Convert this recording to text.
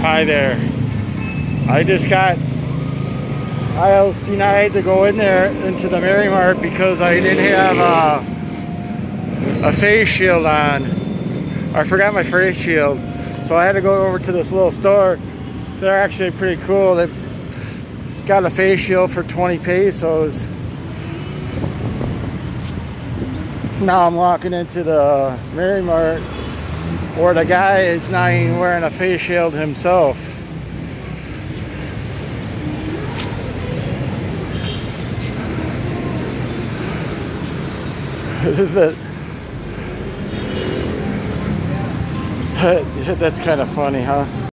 Hi there. I just got aisles denied to go in there into the Marry Mart because I didn't have a face shield on. I forgot my face shield, so I had to go over to this little store. They're actually pretty cool. They've got a face shield for 20 pesos. Now I'm walking into the Marry Mart where the guy is not even wearing a face shield himself. This is it. That's kind of funny, huh?